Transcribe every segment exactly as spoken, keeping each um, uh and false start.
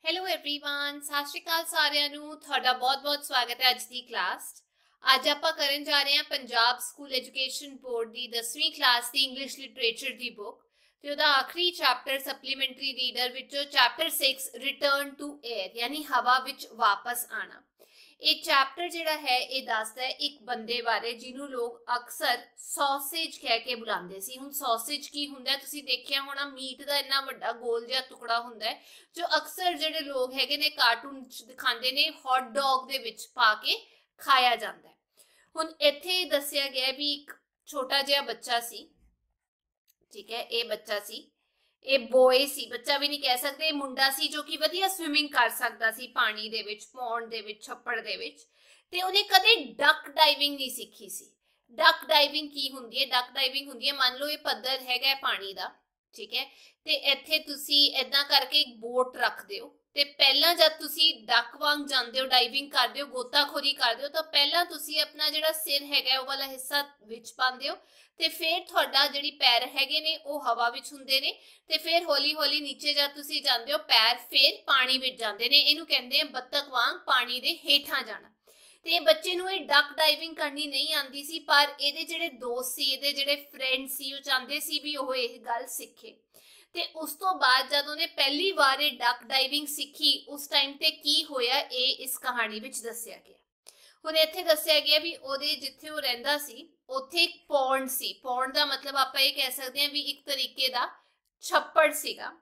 Hello everyone, सत श्री अकाल सारिਆਂ ਨੂੰ। ਤੁਹਾਡਾ ਬਹੁਤ-ਬਹੁਤ ਸਵਾਗਤ ਹੈ ਅੱਜ ਦੀ ਕਲਾਸ 'ਚ। ਅੱਜ ਆਪਾਂ ਕਰਨ ਜਾ ਰਹੇ ਹਾਂ ਪੰਜਾਬ ਸਕੂਲ ਐਜੂਕੇਸ਼ਨ ਬੋਰਡ ਦੀ ਦਸਵੀਂ ਕਲਾਸ ਦੀ ਇੰਗਲਿਸ਼ ਲਿਟਰੇਚਰ ਦੀ ਬੁੱਕ ਤੇ ਉਹਦਾ ਆਖਰੀ ਚੈਪਟਰ ਸਪਲੀਮੈਂਟਰੀ ਰੀਡਰ ਵਿੱਚੋਂ ਚੈਪਟਰ ਛੇ ਰਿਟਰਨ ਟੂ 에ਅਰ यानी हवा ਵਿੱਚ ਵਾਪਸ ਆਣਾ। ਇਹ ਚੈਪਟਰ ਜਿਹੜਾ ਹੈ ਇਹ ਦੱਸਦਾ ਹੈ ਇੱਕ ਬੰਦੇ ਬਾਰੇ ਜਿਹਨੂੰ ਲੋਕ ਅਕਸਰ ਸੌਸੇਜ ਕਹਿ ਕੇ ਬੁਲਾਉਂਦੇ ਸੀ। ਹੁਣ ਸੌਸੇਜ ਕੀ ਹੁੰਦਾ ਤੁਸੀਂ ਦੇਖਿਆ ਹੋਣਾ, ਮੀਟ ਦਾ ਇੰਨਾ ਵੱਡਾ ਗੋਲ ਜਿਹਾ ਟੁਕੜਾ ਹੁੰਦਾ ਹੈ ਜੋ ਅਕਸਰ ਜਿਹੜੇ ਲੋਕ ਹੈਗੇ ਨੇ ਕਾਰਟੂਨ ਚ ਦਿਖਾਉਂਦੇ ਨੇ ਹੌਟ ਡੌਗ ਦੇ ਵਿੱਚ ਪਾ ਕੇ ਖਾਇਆ ਜਾਂਦਾ ਹੈ। ਹੁਣ ਇੱਥੇ ਦੱਸਿਆ ਗਿਆ ਵੀ ਇੱਕ ਛੋਟਾ ਜਿਹਾ ਬੱਚਾ ਸੀ, ਠੀਕ ਹੈ, ਇਹ ਬੱਚਾ ਸੀ, ਇਹ ਬॉय ਸੀ, ਬੱਚਾ ਵੀ ਨਹੀਂ ਕਹਿ ਸਕਦੇ, ਇਹ ਮੁੰਡਾ ਸੀ ਜੋ ਕਿ ਵਧੀਆ ਸਵਿਮਿੰਗ ਕਰ ਸਕਦਾ ਸੀ ਪਾਣੀ ਦੇ ਵਿੱਚ, ਪੌਂਡ ਦੇ ਵਿੱਚ, ਛੱਪੜ ਦੇ ਵਿੱਚ, ਤੇ ਉਹਨੇ ਕਦੇ ਡਕ ਡਾਈਵਿੰਗ ਨਹੀਂ ਸਿੱਖੀ ਸੀ। ਡਕ ਡਾਈਵਿੰਗ ਕੀ ਹੁੰਦੀ ਹੈ? ਡਕ ਡਾਈਵਿੰਗ ਹੁੰਦੀ ਹੈ, ਮੰਨ ਲਓ ਇਹ ਪੱਧਰ ਹੈਗਾ ਪਾਣੀ ਦਾ, ਠੀਕ ਹੈ, ਤੇ ਇੱਥੇ ਤੁਸੀਂ ਏਦਾਂ ਕਰਕੇ ਇੱਕ ਬੋਟ ਰੱਖਦੇ ਹੋ ਤੇ ਪਹਿਲਾਂ ਜਦ ਤੁਸੀਂ ਡਕ ਵਾਂਗ ਜਾਂਦੇ ਹੋ, ਡਾਈਵਿੰਗ ਕਰਦੇ ਹੋ, ਗੋਤਾਖੋਰੀ ਕਰਦੇ ਹੋ, ਤਾਂ ਪਹਿਲਾਂ ਤੁਸੀਂ ਆਪਣਾ ਜਿਹੜਾ ਸਿਰ ਹੈਗਾ ਉਹ ਵਾਲਾ ਹਿੱਸਾ ਵਿੱਚ ਪਾਉਂਦੇ ਹੋ ਤੇ ਫਿਰ ਤੁਹਾਡਾ ਜਿਹੜੀ ਪੈਰ ਹੈਗੇ ਨੇ ਉਹ ਹਵਾ ਵਿੱਚ ਹੁੰਦੇ ਨੇ ਤੇ ਫਿਰ ਹੌਲੀ ਹੌਲੀ ਨੀਚੇ ਜਦ ਤੁਸੀਂ ਜਾਂਦੇ ਹੋ ਪੈਰ ਫਿਰ ਪਾਣੀ ਵਿੱਚ ਜਾਂਦੇ ਨੇ। ਇਹਨੂੰ ਕਹਿੰਦੇ ਆ ਬੱਤਖ ਵਾਂਗ ਪਾਣੀ ਦੇ ਹੇਠਾਂ ਜਾਣਾ। ਤੇ ਇਹ ਬੱਚੇ ਨੂੰ ਇਹ ਡਕ ਡਾਈਵਿੰਗ ਕਰਨੀ ਨਹੀਂ ਆਉਂਦੀ ਸੀ, ਪਰ ਇਹਦੇ ਜਿਹੜੇ ਦੋਸਤ ਸੀ, ਇਹਦੇ ਜਿਹੜੇ ਫਰੈਂਡ ਸੀ, ਉਹ ਚਾਹੁੰਦੇ ਸੀ ਵੀ ਉਹ ਇਹ ਗੱਲ ਸਿੱਖੇ। ਤੇ ਉਸ ਤੋਂ ਬਾਅਦ ਜਦ ਉਹਨੇ ਪਹਿਲੀ ਵਾਰ ਇਹ ਡਕ ਡਾਈਵਿੰਗ ਸਿੱਖੀ ਉਸ ਟਾਈਮ ਤੇ ਕੀ ਹੋਇਆ ਇਹ ਇਸ ਕਹਾਣੀ ਵਿੱਚ ਦੱਸਿਆ ਗਿਆ। ਹੁਣ ਇੱਥੇ ਦੱਸਿਆ ਗਿਆ ਵੀ ਉਹਦੇ ਜਿੱਥੇ ਉਹ ਰਹਿੰਦਾ ਸੀ ਉੱਥੇ ਇੱਕ ਪੌਂਡ ਸੀ। ਪੌਂਡ ਦਾ ਮਤਲਬ ਆਪਾਂ ਇਹ ਕਹਿ ਸਕਦੇ ਹਾਂ ਵੀ ਇੱਕ ਤਰੀਕੇ ਦਾ ਛੱਪੜ ਸੀਗਾ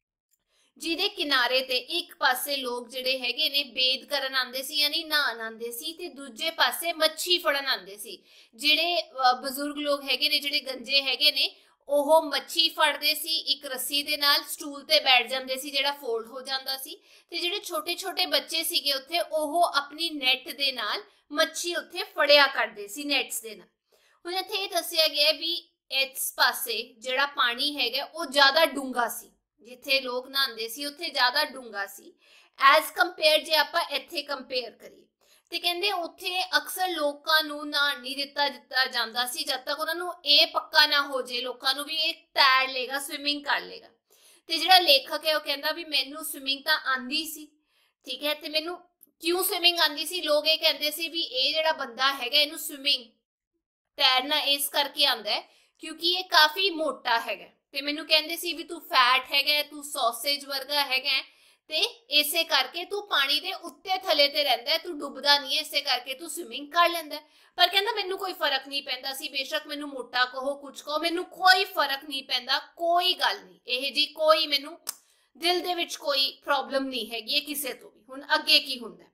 ਜਿਹਦੇ ਕਿਨਾਰੇ ਤੇ ਇੱਕ ਪਾਸੇ ਲੋਕ ਜਿਹੜੇ ਹੈਗੇ ਨੇ ਬੇਦ ਕਰਨ ਆਉਂਦੇ ਸੀ ਯਾਨੀ ਨਹਾਉਣ ਆਉਂਦੇ ਸੀ ਤੇ ਦੂਜੇ ਪਾਸੇ ਮੱਛੀ ਫੜਨ ਆਉਂਦੇ ਸੀ। ਜਿਹੜੇ ਬਜ਼ੁਰਗ ਲੋਕ ਹੈਗੇ ਨੇ, ਜਿਹੜੇ ਗੰਜੇ ਹੈਗੇ ਨੇ, ਉਹ ਮੱਛੀ ਫੜਦੇ ਸੀ ਇੱਕ ਰੱਸੀ ਦੇ ਨਾਲ, ਸਟੂਲ ਤੇ ਬੈਠ ਜਾਂਦੇ ਸੀ ਜਿਹੜਾ ਫੋਲਡ ਹੋ ਜਾਂਦਾ ਸੀ, ਤੇ ਜਿਹੜੇ ਛੋਟੇ ਛੋਟੇ ਬੱਚੇ ਸੀਗੇ ਉੱਥੇ ਉਹ ਆਪਣੀ ਨੈਟ ਦੇ ਨਾਲ ਮੱਛੀ ਉੱਥੇ ਫੜਿਆ ਕਰਦੇ ਸੀ, ਨੈਟਸ ਦੇ ਨਾਲ। ਹੁਣ ਇੱਥੇ ਇਹ ਦੱਸਿਆ ਗਿਆ ਵੀ ਇਸ ਪਾਸੇ ਜਿਹੜਾ ਪਾਣੀ ਹੈਗਾ ਉਹ ਜ਼ਿਆਦਾ ਡੂੰਘਾ ਸੀ, ਜਿੱਥੇ ਲੋਕ ਨਹਾਉਂਦੇ ਸੀ ਉੱਥੇ ਜ਼ਿਆਦਾ ਡੂੰਘਾ ਸੀ ਐਜ਼ ਕੰਪੇਅਰ ਜੇ ਆਪਾਂ ਇੱਥੇ ਕੰਪੇਅਰ ਕਰੀਏ। ਤੇ ਕਹਿੰਦੇ ਉੱਥੇ ਅਕਸਰ ਲੋਕਾਂ ਨੂੰ ਨਹਾਉਣ ਨਹੀਂ ਦਿੱਤਾ ਦਿੱਤਾ ਜਾਂਦਾ ਸੀ ਜਦ ਤੱਕ ਉਹਨਾਂ ਨੂੰ ਇਹ ਪੱਕਾ ਨਾ ਹੋ ਜੇ ਲੋਕਾਂ ਨੂੰ ਵੀ ਇਹ ਤੈਰ ਲੇਗਾ, ਸਵਿਮਿੰਗ ਕਰ ਲੇਗਾ। ਤੇ ਜਿਹੜਾ ਲੇਖਕ ਹੈ ਉਹ ਕਹਿੰਦਾ ਵੀ ਮੈਨੂੰ ਸਵਿਮਿੰਗ ਤਾਂ ਆਂਦੀ ਸੀ, ਠੀਕ ਹੈ, ਤੇ ਮੈਨੂੰ ਕਿਉਂ ਸਵਿਮਿੰਗ ਆਂਦੀ ਸੀ? ਲੋਕ ਇਹ ਕਹਿੰਦੇ ਸੀ ਵੀ ਇਹ ਜਿਹੜਾ ਬੰਦਾ ਹੈਗਾ ਇਹਨੂੰ ਸਵਿਮਿੰਗ ਤੈਰਨਾ ਇਸ ਕਰਕੇ ਆਂਦਾ ਹੈ ਕਿਉਂਕਿ ਇਹ ਕਾਫੀ ਮੋਟਾ ਹੈਗਾ, ਤੇ ਮੈਨੂੰ ਕਹਿੰਦੇ ਸੀ ਵੀ ਤੂੰ ਫੈਟ ਹੈਗਾ, ਤੂੰ ਸੌਸੇਜ ਵਰਗਾ ਹੈਗਾ ਤੇ ਇਸੇ ਕਰਕੇ ਤੂੰ ਪਾਣੀ ਦੇ ਉੱਤੇ ਥੱਲੇ ਤੇ ਰਹਿੰਦਾ, ਤੂੰ ਡੁੱਬਦਾ ਨਹੀਂ, ਇਸੇ ਕਰਕੇ ਤੂੰ ਸਵਿਮਿੰਗ ਕਰ ਲੈਂਦਾ। ਪਰ ਕਹਿੰਦਾ ਮੈਨੂੰ ਕੋਈ ਫਰਕ ਨਹੀਂ ਪੈਂਦਾ ਸੀ, ਬੇਸ਼ੱਕ ਮੈਨੂੰ ਮੋਟਾ ਕਹੋ, ਕੁਝ ਕਹੋ, ਮੈਨੂੰ ਕੋਈ ਫਰਕ ਨਹੀਂ ਪੈਂਦਾ, ਕੋਈ ਗੱਲ ਨਹੀਂ ਇਹ ਜੀ, ਕੋਈ ਮੈਨੂੰ ਦਿਲ ਦੇ ਵਿੱਚ ਕੋਈ ਪ੍ਰੋਬਲਮ ਨਹੀਂ ਹੈਗੀ ਕਿਸੇ ਤੋਂ ਵੀ। ਹੁਣ ਅੱਗੇ ਕੀ ਹੁੰਦਾ?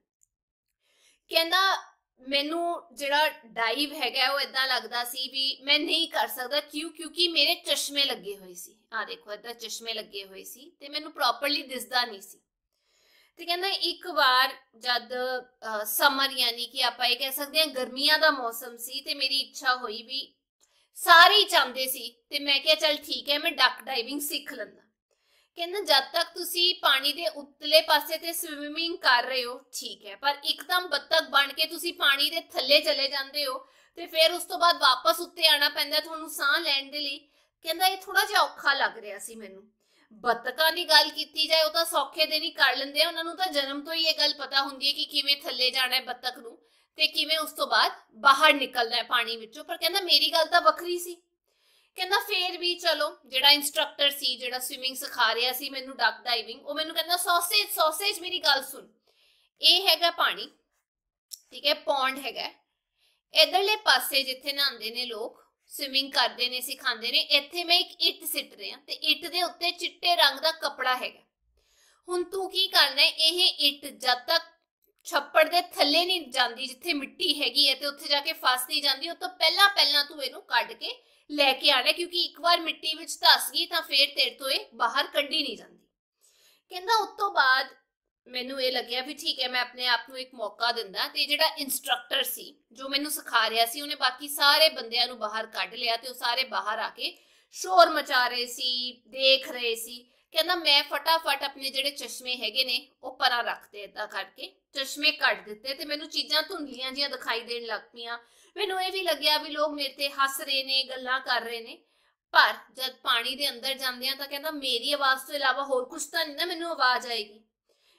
ਕਹਿੰਦਾ ਮੈਨੂੰ ਜਿਹੜਾ ਡਾਈਵ ਹੈਗਾ ਉਹ ਇਦਾਂ ਲੱਗਦਾ ਸੀ ਵੀ ਮੈਂ ਨਹੀਂ ਕਰ ਸਕਦਾ। ਕਿਉਂ? ਕਿਉਂਕਿ ਮੇਰੇ ਚਸ਼ਮੇ ਲੱਗੇ ਹੋਏ ਸੀ, ਆ ਦੇਖੋ ਇਦਾਂ ਚਸ਼ਮੇ ਲੱਗੇ ਹੋਏ ਸੀ ਤੇ ਮੈਨੂੰ ਪ੍ਰੋਪਰਲੀ ਦਿਸਦਾ ਨਹੀਂ ਸੀ। ਤੇ ਕਹਿੰਦਾ ਇੱਕ ਵਾਰ ਜਦ ਸਮਰ ਯਾਨੀ ਕਿ ਆਪਾਂ ਇਹ ਕਹਿ ਸਕਦੇ ਹਾਂ ਗਰਮੀਆਂ ਦਾ ਮੌਸਮ ਸੀ ਤੇ ਮੇਰੀ ਇੱਛਾ ਹੋਈ ਵੀ ਸਾਰੇ ਚਾਹੁੰਦੇ ਸੀ ਤੇ ਮੈਂ ਕਿਹਾ ਚੱਲ ਠੀਕ ਹੈ ਮੈਂ ਡਕ ਡਾਈਵਿੰਗ ਸਿੱਖ ਲੈਂਦਾ। ਕਹਿੰਦਾ ਜਦ ਤੱਕ ਤੁਸੀਂ ਪਾਣੀ ਦੇ ਉੱਤਲੇ ਪਾਸੇ ਤੇ ਸਵਿਮਿੰਗ ਕਰ ਰਹੇ ਹੋ ਠੀਕ ਹੈ, ਪਰ ਇੱਕਦਮ ਬੱਤਖ ਬਣ ਕੇ ਤੁਸੀਂ ਪਾਣੀ ਦੇ ਥੱਲੇ ਚਲੇ ਜਾਂਦੇ ਹੋ ਤੇ ਫਿਰ ਉਸ ਤੋਂ ਬਾਅਦ ਵਾਪਸ ਉੱਤੇ ਆਣਾ ਪੈਂਦਾ ਤੁਹਾਨੂੰ ਸਾਹ ਲੈਣ ਦੇ ਲਈ। ਕਹਿੰਦਾ ਇਹ ਥੋੜਾ ਜਿਹਾ ਔਖਾ ਲੱਗ ਰਿਹਾ ਸੀ ਮੈਨੂੰ। ਬੱਤਖਾਂ ਦੀ ਗੱਲ ਕੀਤੀ ਜਾਏ ਉਹ ਤਾਂ ਸੌਖੇ ਦਿਨ ਹੀ ਕਰ ਲੈਂਦੇ ਆ, ਉਹਨਾਂ ਨੂੰ ਤਾਂ ਜਨਮ ਤੋਂ ਹੀ ਇਹ ਗੱਲ ਪਤਾ ਹੁੰਦੀ ਹੈ ਕਿ ਕਿਵੇਂ ਥੱਲੇ ਜਾਣਾ ਹੈ ਬੱਤਖ ਨੂੰ ਤੇ ਕਿਵੇਂ ਉਸ ਤੋਂ ਬਾਅਦ ਬਾਹਰ ਨਿਕਲਣਾ ਹੈ ਪਾਣੀ ਵਿੱਚੋਂ। ਪਰ ਕਹਿੰਦਾ ਮੇਰੀ ਗੱਲ ਤਾਂ ਵੱਖਰੀ ਸੀ। ਕਹਿੰਦਾ ਫੇਰ ਵੀ ਚਲੋ ਜਿਹੜਾ ਇੰਸਟ੍ਰਕਟਰ ਸੀ, ਜਿਹੜਾ ਸਵਿਮਿੰਗ ਸਿਖਾ ਰਿਹਾ ਸੀ ਮੈਨੂੰ ਡਕ ਡਾਈਵਿੰਗ, ਉਹ ਮੈਨੂੰ ਕਹਿੰਦਾ ਸੌਸੇਜ ਸੌਸੇਜ ਮੇਰੀ ਗੱਲ ਸੁਣ, ਇਹ ਹੈਗਾ ਪਾਣੀ, ਠੀਕ ਹੈ, ਪੌਂਡ ਹੈਗਾ, ਇਧਰਲੇ ਪਾਸੇ ਜਿੱਥੇ ਨਹਾਉਂਦੇ ਨੇ ਲੋਕ, ਸਵਿਮਿੰਗ ਕਰਦੇ ਨੇ, ਸਿਖਾਉਂਦੇ ਨੇ, ਇੱਥੇ ਮੈਂ ਇੱਕ ਇੱਟ ਸਿੱਟ ਰਿਹਾ ਤੇ ਇੱਟ ਦੇ ਉੱਤੇ ਚਿੱਟੇ ਰੰਗ ਦਾ ਕੱਪੜਾ ਹੈਗਾ। ਹੁਣ ਤੂੰ ਕੀ ਕਰਨਾ ਹੈ, ਇਹ ਇੱਟ ਜਦ ਤੱਕ ਛੱਪੜ ਦੇ ਥੱਲੇ ਨਹੀਂ ਜਾਂਦੀ ਜਿੱਥੇ ਮਿੱਟੀ ਹੈਗੀ ਹੈ ਤੇ ਉੱਥੇ ਜਾ ਕੇ ਫਸ ਨਹੀਂ ਜਾਂਦੀ, ਉਹ ਤੋਂ ਪਹਿਲਾਂ ਪਹਿਲਾਂ ਤੂੰ ਇਹਨੂੰ ਕੱਢ ਕੇ ਲੈ ਕੇ ਆਣਾ, ਕਿਉਂਕਿ ਇੱਕ ਵਾਰ ਮਿੱਟੀ ਵਿੱਚ ਧਸ ਗਈ ਤਾਂ ਫੇਰ ਤੇਰੇ ਤੋਂ ਇਹ ਬਾਹਰ ਕੱਢੀ ਨਹੀਂ ਜਾਂਦੀ। ਕਹਿੰਦਾ ਉਸ ਤੋਂ ਬਾਅਦ ਮੈਨੂੰ ਇਹ ਲੱਗਿਆ ਵੀ ਠੀਕ ਹੈ ਮੈਂ ਆਪਣੇ ਆਪ ਨੂੰ ਇੱਕ ਮੌਕਾ ਦਿੰਦਾ। ਤੇ ਜਿਹੜਾ ਇੰਸਟ੍ਰਕਟਰ ਸੀ ਜੋ ਮੈਨੂੰ ਸਿਖਾ ਰਿਹਾ ਸੀ ਉਹਨੇ ਬਾਕੀ ਸਾਰੇ ਬੰਦਿਆਂ ਨੂੰ ਬਾਹਰ ਕੱਢ ਲਿਆ ਤੇ ਉਹ ਸਾਰੇ ਬਾਹਰ ਆ ਕੇ ਸ਼ੋਰ ਮਚਾ ਰਹੇ ਸੀ, ਦੇਖ ਰਹੇ ਸੀ। ਕਹਿੰਦਾ ਮੈਂ ਫਟਾਫਟ ਆਪਣੇ ਜਿਹੜੇ ਚਸ਼ਮੇ ਹੈਗੇ ਨੇ ਉਹ ਪਰਾਂ ਰੱਖਦੇ, ਏਦਾਂ ਕਰਕੇ ਚਸ਼ਮੇ ਕੱਢ ਦਿੱਤੇ ਤੇ ਮੈਨੂੰ ਚੀਜ਼ਾਂ ਧੁੰਦਲੀਆਂ ਜਿਹੀਆਂ ਦਿਖਾਈ ਦੇਣ ਲੱਗ ਪਈਆਂ। ਮੈਨੂੰ ਇਹ ਵੀ ਲੱਗਿਆ ਵੀ ਲੋਕ ਮੇਰੇ ਤੇ ਹੱਸ ਰਹੇ ਨੇ, ਗੱਲਾਂ ਕਰ ਰਹੇ ਨੇ। ਪਰ ਜਦ ਪਾਣੀ ਦੇ ਅੰਦਰ ਜਾਂਦੇ ਆ ਤਾਂ ਕਹਿੰਦਾ ਮੇਰੀ ਆਵਾਜ਼ ਤੋਂ ਇਲਾਵਾ ਹੋਰ ਕੁਝ ਤਾਂ ਨਹੀਂ ਨਾ ਮੈਨੂੰ ਆਵਾਜ਼ ਆਏਗੀ।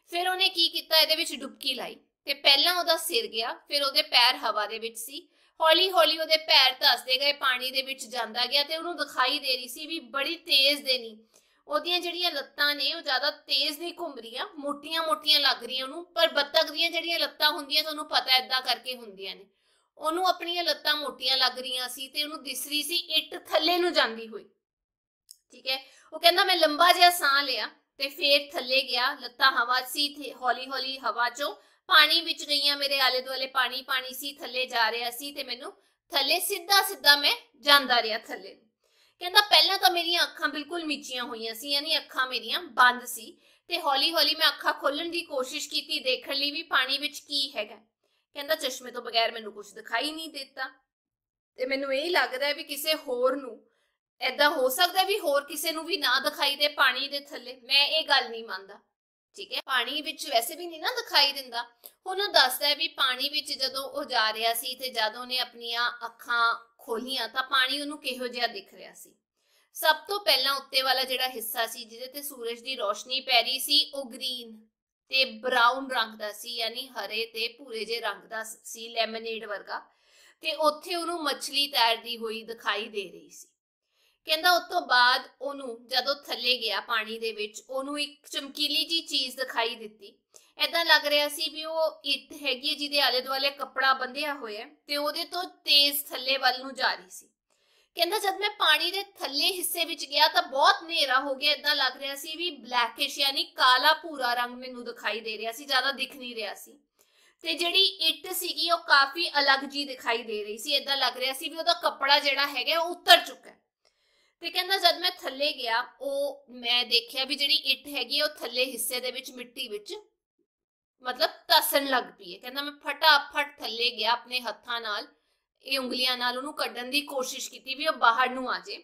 फिर उन्हें की किता, ਇਹਦੇ ਵਿੱਚ ਡੁਬਕੀ ਲਾਈ ਤੇ ਪਹਿਲਾਂ ਉਹਦਾ ਸਿਰ ਗਿਆ, ਫਿਰ ਉਹਦੇ ਪੈਰ ਹਵਾ ਦੇ ਵਿੱਚ ਸੀ। ਹੌਲੀ ਹੌਲੀ ਉਹਦੇ ਪੈਰ ਧੱਸਦੇ ਗਏ, ਪਾਣੀ ਦੇ ਵਿੱਚ ਜਾਂਦਾ ਗਿਆ ਤੇ ਉਹਨੂੰ ਦਿਖਾਈ ਦੇ ਰਹੀ ਸੀ ਵੀ ਬੜੀ ਤੇਜ਼ ਦੇ ਨਹੀਂ, ਉਹਦੀਆਂ ਜਿਹੜੀਆਂ ਲੱਤਾਂ ਨੇ ਉਹ ਜ਼ਿਆਦਾ ਤੇਜ਼ ਨਹੀਂ ਘੁੰਮ ਰਹੀਆਂ, ਮੋਟੀਆਂ ਮੋਟੀਆਂ ਲੱਗ ਰਹੀਆਂ ਉਹਨੂੰ। ਪਰ ਬੱਤਖ ਦੀਆਂ ਜਿਹੜੀਆਂ ਲੱਤਾਂ ਹੁੰਦੀਆਂ ਤੁਹਾਨੂੰ ਪਤਾ ਏਦਾਂ ਕਰਕੇ ਹੁੰਦੀਆਂ ਨੇ, ਉਹਨੂੰ ਆਪਣੀਆਂ ਲੱਤਾਂ ਮੋਟੀਆਂ ਲੱਗ ਰਹੀਆਂ ਸੀ ਤੇ ਉਹਨੂੰ ਦਿਸ ਰਹੀ ਸੀ ਇੱਟ ਥੱਲੇ ਨੂੰ ਜਾਂਦੀ ਹੋਈ। ਠੀਕ ਹੈ, ਉਹ ਕਹਿੰਦਾ ਮੈਂ ਲੰਬਾ ਜਿਹਾ ਸਾਹ ਲਿਆ ਤੇ ਫੇਰ ਥੱਲੇ ਗਿਆ, ਲੱਤਾਂ ਹਵਾ ਸੀ ਤੇ ਹੌਲੀ ਹੌਲੀ ਹਵਾ ਚੋਂ ਪਾਣੀ ਵਿੱਚ ਗਈਆਂ, ਮੇਰੇ ਆਲੇ ਦੁਆਲੇ ਪਾਣੀ ਪਾਣੀ ਸੀ, ਥੱਲੇ ਜਾ ਰਿਹਾ ਸੀ ਤੇ ਮੈਨੂੰ ਥੱਲੇ ਸਿੱਧਾ ਸਿੱਧਾ ਮੈਂ ਜਾਂਦਾ ਰਿਹਾ ਥੱਲੇ। ਕਹਿੰਦਾ ਪਹਿਲਾਂ ਤਾਂ ਮੇਰੀਆਂ ਅੱਖਾਂ ਬਿਲਕੁਲ ਮੀਚੀਆਂ ਹੋਈਆਂ ਸੀ, ਯਾਨੀ ਅੱਖਾਂ ਮੇਰੀਆਂ ਬੰਦ ਸੀ ਤੇ ਹੌਲੀ ਹੌਲੀ ਮੈਂ ਅੱਖਾਂ ਖੋਲਣ ਦੀ ਕੋਸ਼ਿਸ਼ ਕੀਤੀ ਦੇਖਣ ਲਈ ਵੀ ਪਾਣੀ ਵਿੱਚ ਕੀ ਹੈਗਾ। ਕਹਿੰਦਾ ਚਸ਼ਮੇ ਤੋਂ ਬਗੈਰ ਮੈਨੂੰ ਕੁਝ ਦਿਖਾਈ ਨਹੀਂ ਦਿੱਤਾ ਤੇ ਮੈਨੂੰ ਇਹ ਲੱਗਦਾ ਵੀ ਕਿਸੇ ਹੋਰ ਨੂੰ ਏਦਾਂ ਹੋ ਸਕਦਾ ਵੀ ਹੋਰ ਕਿਸੇ ਨੂੰ ਵੀ ਨਾ ਦਿਖਾਈ ਦੇ ਪਾਣੀ ਦੇ ਥੱਲੇ, ਮੈਂ ਇਹ ਗੱਲ ਨਹੀਂ ਮੰਨਦਾ। ਠੀਕ ਹੈ, ਪਾਣੀ ਵਿੱਚ ਵੈਸੇ ਵੀ ਨਹੀਂ ਨਾ ਦਿਖਾਈ ਦਿੰਦਾ। ਹੁਣ ਉਹ ਦੱਸਦਾ ਵੀ ਪਾਣੀ ਵਿੱਚ ਜਦੋਂ ਉਹ ਜਾ ਰਿਹਾ ਸੀ ਤੇ ਜਦੋਂ ਉਹਨੇ ਆਪਣੀਆਂ ਅੱਖਾਂ ਖੋਲੀਆਂ ਤਾਂ ਪਾਣੀ ਉਹਨੂੰ ਕਿਹੋ ਜਿਹਾ ਦਿਖ ਰਿਹਾ ਸੀ। ਸਭ ਤੋਂ ਪਹਿਲਾਂ ਉੱਤੇ ਵਾਲਾ ਜਿਹੜਾ ਹਿੱਸਾ ਸੀ ਜਿਹਦੇ ਤੇ ਸੂਰਜ ਦੀ ਰੋਸ਼ਨੀ ਪੈ ਰਹੀ ਸੀ ਉਹ ਗ੍ਰੀਨ ਤੇ ਬਰਾਊਨ ਰੰਗ ਦਾ ਸੀ, ਯਾਨੀ ਹਰੇ ਤੇ ਭੂਰੇ ਜਿਹੇ ਰੰਗ ਦਾ ਸੀ, ਲੈਮਨੇਡ ਵਰਗਾ। ਤੇ ਉੱਥੇ ਉਹਨੂੰ ਮੱਛਲੀ ਤੈਰਦੀ ਹੋਈ ਦਿਖਾਈ ਦੇ ਰਹੀ ਸੀ। ਕਹਿੰਦਾ ਉਸ ਤੋਂ ਬਾਅਦ ਉਹਨੂੰ ਜਦੋਂ ਥੱਲੇ ਗਿਆ ਪਾਣੀ ਦੇ ਵਿੱਚ, ਉਹਨੂੰ ਇੱਕ ਚਮਕੀਲੀ ਜੀ ਚੀਜ਼ ਦਿਖਾਈ ਦਿੱਤੀ। ਏਦਾਂ ਲੱਗ ਰਿਹਾ ਸੀ ਵੀ ਉਹ ਇੱਟ ਹੈਗੀ ਜਿਹਦੇ ਆਲੇ ਦੁਆਲੇ ਕੱਪੜਾ ਬੰਨਿਆ ਹੋਇਆ ਤੇ ਉਹਦੇ ਤੋਂ ਤੇਜ਼ ਥੱਲੇ ਵੱਲ ਨੂੰ ਜਾ ਰਹੀ ਸੀ। ਕਹਿੰਦਾ ਜਦ ਮੈਂ ਪਾਣੀ ਦੇ ਥੱਲੇ ਹਿੱਸੇ ਵਿੱਚ ਗਿਆ ਤਾਂ ਬਹੁਤ ਹਨੇਰਾ ਹੋ ਗਿਆ, ਏਦਾਂ ਲੱਗ ਰਿਹਾ ਸੀ ਵੀ ਬਲੈਕਿਸ਼ ਯਾਨੀ ਕਾਲਾ ਭੂਰਾ ਰੰਗ ਮੈਨੂੰ ਦਿਖਾਈ ਦੇ ਰਿਹਾ ਸੀ, ਜ਼ਿਆਦਾ ਦਿਖ ਨਹੀਂ ਰਿਹਾ ਸੀ। ਤੇ ਜਿਹੜੀ ਇੱਟ ਸੀਗੀ ਉਹ ਕਾਫੀ ਅਲੱਗ ਜੀ ਦਿਖਾਈ ਦੇ ਰਹੀ ਸੀ, ਏਦਾਂ ਲੱਗ ਰਿਹਾ ਸੀ ਵੀ ਉਹਦਾ ਕੱਪੜਾ ਜਿਹੜਾ ਹੈਗਾ ਉਹ ਉਤਰ ਚੁੱਕਾ। ਤੇ ਕਹਿੰਦਾ ਜਦ ਮੈਂ ਥੱਲੇ ਗਿਆ ਉਹ ਮੈਂ ਦੇਖਿਆ ਵੀ ਜਿਹੜੀ ਇੱਟ ਹੈਗੀ ਉਹ ਥੱਲੇ ਹਿੱਸੇ ਦੇ ਵਿੱਚ ਮਿੱਟੀ ਵਿੱਚ ਮਤਲਬ ਧਸਣ ਲੱਗ ਪਈ ਹੈ। ਕਹਿੰਦਾ ਮੈਂ ਫਟਾਫਟ ਥੱਲੇ ਗਿਆ, ਆਪਣੇ ਹੱਥਾਂ ਨਾਲ ਇਹ ਉਂਗਲੀਆਂ ਨਾਲ ਉਹਨੂੰ ਕੱਢਣ ਦੀ ਕੋਸ਼ਿਸ਼ ਕੀਤੀ ਵੀ ਉਹ ਬਾਹਰ ਨੂੰ ਆ ਜੇ।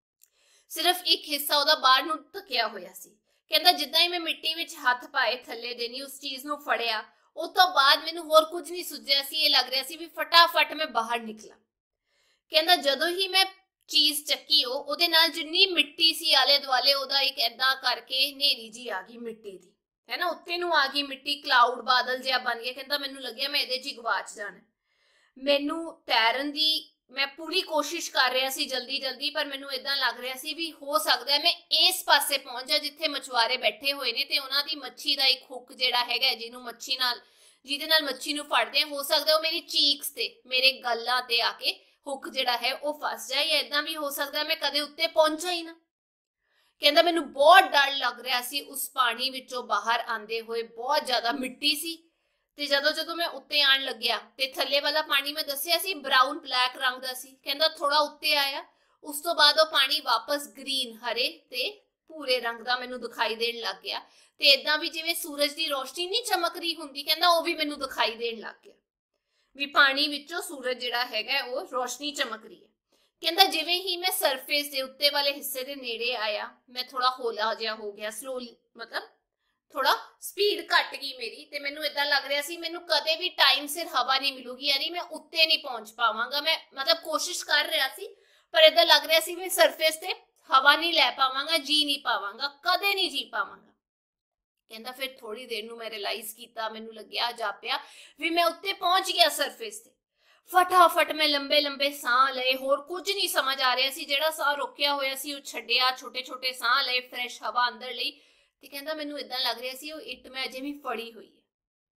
ਸਿਰਫ ਇੱਕ ਹਿੱਸਾ ਉਹਦਾ ਬਾਹਰ ਨੂੰ ਧੱਕਿਆ ਹੋਇਆ ਸੀ। ਕਹਿੰਦਾ ਜਿੱਦਾਂ ਹੀ ਮੈਂ ਮਿੱਟੀ ਵਿੱਚ ਹੱਥ ਪਾਏ ਥੱਲੇ ਦੇ ਨਹੀਂ ਉਸ ਚੀਜ਼ ਨੂੰ ਫੜਿਆ, ਉਸ ਤੋਂ ਬਾਅਦ ਮੈਨੂੰ ਹੋਰ ਕੁਝ ਨਹੀਂ ਸੁੱਝਿਆ ਸੀ, ਇਹ ਲੱਗ ਰਿਹਾ ਸੀ ਵੀ ਫਟਾਫਟ ਮੈਂ ਬਾਹਰ ਨਿਕਲਾਂ। ਕਹਿੰਦਾ ਜਦੋਂ ਹੀ ਮੈਂ ਚੀਜ਼ ਚੱਕੀ ਉਹ ਉਹਦੇ ਨਾਲ ਜਿੰਨੀ ਮਿੱਟੀ ਸੀ ਆਲੇ ਦੁਆਲੇ ਉਹਦਾ ਇੱਕ ਏਦਾਂ ਕਰਕੇ ਹਨੇਰੀ ਜੀ ਆ ਗਈ ਮਿੱਟੀ ਦੀ, ਹੈ ਨਾ, ਉੱਤੇ ਨੂੰ ਆ ਗਈ ਮਿੱਟੀ, ਕਲਾਊਡ ਬਾਦਲ ਜਿਹਾ ਬਣ ਗਿਆ। ਕਹਿੰਦਾ ਮੈਨੂੰ ਲੱਗਿਆ ਮੈਂ ਇਹਦੇ 'ਚ ਹੀ ਗਵਾਚ ਜਾਣਾ। ਮੈਨੂੰ ਤੈਰਨ ਦੀ ਮੈਂ ਪੂਰੀ ਕੋਸ਼ਿਸ਼ ਕਰ ਰਿਹਾ ਸੀ ਜਲਦੀ ਜਲਦੀ, ਪਰ ਮੈਨੂੰ ਏਦਾਂ ਲੱਗ ਰਿਹਾ ਸੀ ਵੀ ਹੋ ਸਕਦਾ ਮੈਂ ਇਸ ਪਾਸੇ ਪਹੁੰਚ ਜਾ ਜਿੱਥੇ ਮਛੁਆਰੇ ਬੈਠੇ ਹੋਏ ਨੇ ਤੇ ਉਹਨਾਂ ਦੀ ਮੱਛੀ ਦਾ ਇੱਕ ਹੁੱਕ ਜਿਹੜਾ ਹੈਗਾ ਜਿਹਨੂੰ ਮੱਛੀ ਨਾਲ ਜਿਹਦੇ ਨਾਲ ਮੱਛੀ ਨੂੰ ਫੜਦੇ ਆ, ਹੋ ਸਕਦਾ ਉਹ ਮੇਰੀ ਚੀਕਸ ਤੇ ਮੇਰੇ ਗੱਲਾਂ ਤੇ ਆ ਕੇ ਹੁੱਕ ਜਿਹੜਾ ਹੈ ਉਹ ਫਸ ਜਾਏ, ਜਾਂ ਏਦਾਂ ਵੀ ਹੋ ਸਕਦਾ ਮੈਂ ਕਦੇ ਉੱਤੇ ਪਹੁੰਚਾ ਹੀ ਨਾ। ਕਹਿੰਦਾ ਮੈਨੂੰ ਬਹੁਤ ਡਰ ਲੱਗ ਰਿਹਾ ਸੀ ਉਸ ਪਾਣੀ ਵਿੱਚੋਂ ਬਾਹਰ ਆਂਦੇ ਹੋਏ, ਬਹੁਤ ਜ਼ਿਆਦਾ ਮਿੱਟੀ ਸੀ। ਤੇ ਜਦੋਂ ਜਦੋਂ ਮੈਂ ਉੱਤੇ ਆਣ ਲੱਗਿਆ ਤੇ ਥੱਲੇ ਵਾਲਾ ਪਾਣੀ ਮੈਂ ਦੱਸਿਆ ਸੀ ਬਰਾਊਨ ਬਲੈਕ ਰੰਗ ਦਾ ਸੀ। ਕਹਿੰਦਾ ਥੋੜਾ ਉੱਤੇ ਆਇਆ, ਉਸ ਤੋਂ ਬਾਅਦ ਉਹ ਪਾਣੀ ਵਾਪਸ ਗ੍ਰੀਨ ਹਰੇ ਤੇ ਭੂਰੇ ਰੰਗ ਦਾ ਮੈਨੂੰ ਦਿਖਾਈ ਦੇਣ ਲੱਗ ਗਿਆ ਤੇ ਏਦਾਂ ਵੀ ਜਿਵੇਂ ਸੂਰਜ ਦੀ ਰੋਸ਼ਨੀ ਨਹੀਂ ਚਮਕ ਰਹੀ ਹੁੰਦੀ, ਕਹਿੰਦਾ ਉਹ ਵੀ ਮੈਨੂੰ ਦਿਖਾਈ ਦੇਣ ਲੱਗ ਗਿਆ ਵੀ ਪਾਣੀ ਵਿੱਚੋਂ ਸੂਰਜ ਜਿਹੜਾ ਹੈਗਾ ਉਹ ਰੋਸ਼ਨੀ ਚਮਕ ਰਹੀ ਹੈ। ਕਹਿੰਦਾ ਜਿਵੇਂ ਹੀ ਮੈਂ ਸਰਫੇਸ ਦੇ ਉੱਤੇ ਵਾਲੇ ਹਿੱਸੇ ਦੇ ਨੇੜੇ ਆਇਆ ਮੈਂ ਥੋੜਾ ਹੌਲਾ ਜਿਹਾ ਹੋ ਗਿਆ, ਸਲੋਲੀ ਮਤਲਬ ਥੋੜਾ ਸਪੀਡ ਘਟ ਗਈ ਮੇਰੀ ਤੇ ਮੈਨੂੰ ਇਦਾਂ ਲੱਗ ਰਿਹਾ ਸੀ ਮੈਨੂੰ ਕਦੇ ਵੀ ਟਾਈਮ ਸਿਰ ਹਵਾ ਨਹੀਂ ਮਿਲੂਗੀ, ਯਾਨੀ ਮੈਂ ਉੱਤੇ ਨਹੀਂ ਪਹੁੰਚ ਪਾਵਾਂਗਾ। ਮੈਂ ਮਤਲਬ ਕੋਸ਼ਿਸ਼ ਕਰ ਰਿਹਾ ਸੀ ਪਰ ਇਦਾਂ ਲੱਗ ਰਿਹਾ ਸੀ ਮੈਂ ਸਰਫੇਸ ਤੇ ਹਵਾ ਨਹੀਂ ਲੈ ਪਾਵਾਂਗਾ, ਜੀ ਨਹੀਂ ਪਾਵਾਂਗਾ, ਕਦੇ ਨਹੀਂ ਜੀ ਪਾਵਾਂਗਾ। ਕਹਿੰਦਾ ਫਿਰ ਥੋੜੀ ਦੇਰ ਨੂੰ ਮੈਂ ਰਿਅਲਾਈਜ਼ ਕੀਤਾ, ਮੈਨੂੰ ਲੱਗਿਆ ਜਾਪਿਆ ਵੀ ਮੈਂ ਉੱਤੇ ਪਹੁੰਚ ਗਿਆ ਸਰਫੇਸ ਤੇ। ਫਟਾਫਟ ਮੈਂ ਲੰਬੇ ਲੰਬੇ ਸਾਹ ਲਏ, ਹੋਰ ਕੁਝ ਨਹੀਂ ਸਮਝ ਆ ਰਿਹਾ ਸੀ, ਜਿਹੜਾ ਸਾਹ ਰੋਕਿਆ ਹੋਇਆ ਸੀ ਉਹ ਛੱਡਿਆ, ਛੋਟੇ ਛੋਟੇ ਸਾਹ ਲਏ, ਫਰੈਸ਼ ਹਵਾ ਅੰਦਰ ਲਈ। ਤੇ ਕਹਿੰਦਾ ਮੈਨੂੰ ਇਦਾਂ ਲੱਗ ਰਿਹਾ ਸੀ ਉਹ ਇੱਟ ਮੈਂ ਅਜੇ ਵੀ ਫੜੀ ਹੋਈ ਹੈ।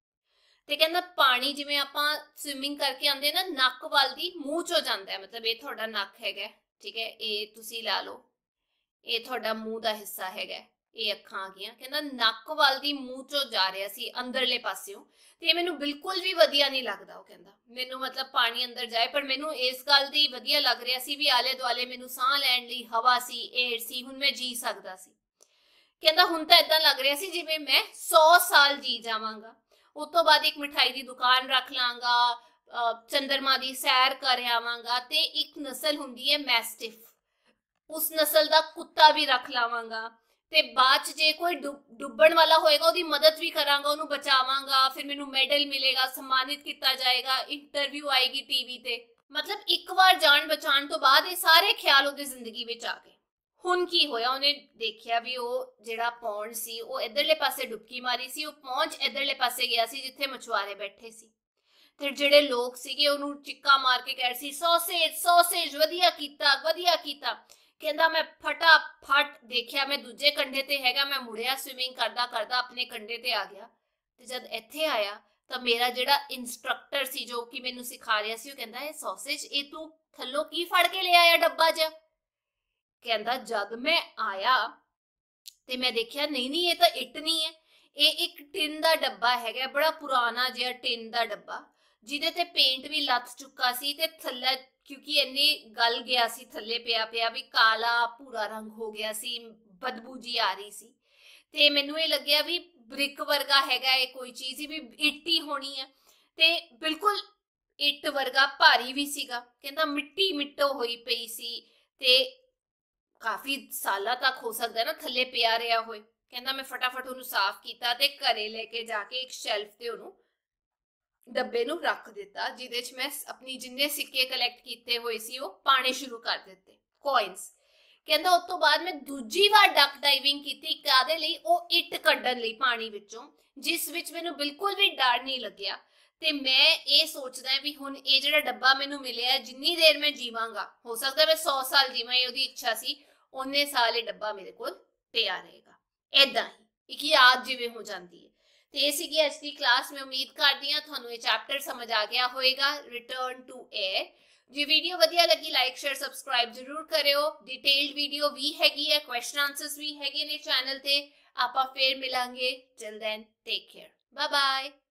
ਤੇ ਕਹਿੰਦਾ ਪਾਣੀ ਜਿਵੇਂ ਆਪਾਂ ਸਵਿਮਿੰਗ ਕਰਕੇ ਆਉਂਦੇ ਨਾ ਨੱਕ ਵੱਲ ਦੀ ਮੂੰਹ ਚੋਂ ਜਾਂਦਾ ਹੈ, ਮਤਲਬ ਇਹ ਤੁਹਾਡਾ ਨੱਕ ਹੈਗਾ, ਠੀਕ ਹੈ, ਇਹ ਤੁਸੀਂ ਲਾ ਲਓ, ਇਹ ਤੁਹਾਡਾ ਮੂੰਹ ਦਾ ਹਿੱਸਾ ਹੈਗਾ, ਇਹ ਅੱਖਾਂ ਆ ਗਈਆਂ। ਕਹਿੰਦਾ ਨੱਕ ਵੱਲ ਦੀ ਮੂੰਹ ਚੋਂ ਜਾ ਰਿਹਾ ਸੀ ਅੰਦਰਲੇ ਪਾਸਿਓਂ, ਤੇ ਮੈਨੂੰ ਬਿਲਕੁਲ ਵੀ ਵਧੀਆ ਨਹੀਂ ਲੱਗਦਾ। ਉਹ ਕਹਿੰਦਾ ਮੈਨੂੰ ਮਤਲਬ ਪਾਣੀ ਅੰਦਰ ਜਾਏ, ਪਰ ਮੈਨੂੰ ਇਸ ਗੱਲ ਦੀ ਵਧੀਆ ਲੱਗ ਰਿਹਾ ਸੀ ਵੀ ਆਲੇ ਦੁਆਲੇ ਮੈਨੂੰ ਸਾਹ ਲੈਣ ਲਈ ਹਵਾ ਸੀ, ਏਅਰ ਸੀ, ਹੁਣ ਮੈਂ ਜੀ ਸਕਦਾ ਸੀ। ਕਹਿੰਦਾ ਹੁਣ ਤਾਂ ਇਦਾਂ ਲੱਗ ਰਿਹਾ ਸੀ ਜਿਵੇਂ ਮੈਂ ਸੌ ਸਾਲ ਜੀ ਜਾਵਾਂਗਾ। ਉਸ ਤੋਂ ਬਾਅਦ ਇੱਕ ਮਿਠਾਈ ਦੀ ਦੁਕਾਨ ਰੱਖ ਲਾਂਗਾ, ਚੰਦਰਮਾ ਦੀ ਸੈਰ ਕਰ ਆਵਾਂਗਾ, ਤੇ ਇੱਕ ਨਸਲ ਹੁੰਦੀ ਹੈ ਮੈਸਟਿਫ, ਉਸ ਨਸਲ ਦਾ ਕੁੱਤਾ ਵੀ ਰੱਖ ਲਾਵਾਂਗਾ, ਤੇ ਬਾਅਦ ਚ ਜੇ ਕੋਈ ਡੁੱਬਣ ਵਾਲਾ ਹੋਏਗਾ ਉਹਦੀ ਮਦਦ ਵੀ ਕਰਾਂਗਾ, ਉਹਨੂੰ ਬਚਾਵਾਂਗਾ, ਫਿਰ ਮੈਨੂੰ ਮੈਡਲ ਮਿਲੇਗਾ, ਸਨਮਾਨਿਤ ਕੀਤਾ ਜਾਏਗਾ, ਇੰਟਰਵਿਊ ਆਏਗੀ ਟੀਵੀ ਤੇ। ਮਤਲਬ ਇੱਕ ਵਾਰ ਜਾਨ ਬਚਾਉਣ ਤੋਂ ਬਾਅਦ ਇਹ ਸਾਰੇ ਖਿਆਲ ਉਹਦੀ ਜ਼ਿੰਦਗੀ ਵਿੱਚ ਆ ਗਏ। हुण की होया, उन्हें देखिया भी वो जिहड़ा पौंड सी वो इधरले पासे डुबकी मारी सी, वो पहुंच इधरले पासे गया सी जिथे मछुआरे बैठे सी। ते जिहड़े लोग सीगे उहनूं चिक्का मार के कह रहे सी सॉसेज सॉसेज वधिया कीता वधिया कीता। कहंदा मैं फटाफट देखिया मैं दूजे कंढे ते हैगा, मैं मुड़िया स्विमिंग करदा करदा अपने कंढे ते आ गया। ते जद इत्थे आया तो मेरा जिहड़ा इंस्ट्रक्टर सी जो कि मैनूं सिखा रिहा सी, वो कहंदा ए सॉसेज ए तू थल्लों की फड़ के ले आया डब्बा ज। कहंदा जद मैं आया ते मैं देखिया नहीं नहीं ये तो इट नहीं है, ये एक टिन दा डब्बा हैगा, बड़ा पुराना जिहा टिन दा डब्बा जिहदे ते पेंट भी लथ चुका सी ते थल्ले क्योंकि इन्नी गल गया सी, थल्ले पिया पिया भी काला भूरा रंग हो गया सी, बदबू जी आ रही सी। ते मैनूं ये लग्गिया भी ब्रिक वर्गा हैगा, ये कोई चीज़ ही भी इट ही होनी है। ते बिल्कुल इट वर्गा भारी भी सीगा। कहंदा मिट्टी मिट्टो होई पई सी ते काफी साल तक हो सकता है ना थले पिया रहा होए। कहंदा मैं फटाफट उन्हें साफ किया ते घरे लेके जाके एक शेल्फ ते उन्हें डब्बे नूं रख दिता, जिहदे च मैं अपनी जिन्ने सिक्के कलैक्ट किए हुए सी वो पाने शुरू कर दिते, कॉइन्स। कहंदा उस तो बाद मैं दूजी बार डक डाइविंग की, कादे लई ओ इट कड्डण लई पानी विचों, जिस विच मैनूं बिल्कुल भी डर नहीं लग्या। ते मैं ये सोचदा है भी हुण ये जिहड़ा डब्बा मैनूं मिलिया जिन्नी देर मैं जीवांगा, हो सकदा मैं सौ साल जीवां, ये ओहदी इच्छा सी, उन्ने साल ये डब्बा मेरे कोल पिया रहेगा। इदां ही एक याद जिवें हो जाती है। तो ये सीगी अज की क्लास। मैं उम्मीद करती हाँ तुहानूं ये चैप्टर समझ आ गया होएगा, रिटर्न टू एयर। जे वीडियो वधिया लगी लाइक शेयर सबसक्राइब जरूर करियो। डिटेल्ड वीडियो भी हैगी है, क्वेश्चन आंसर्स भी हैगे ने चैनल ते। आपां फिर मिलांगे। Till then take care, bye bye.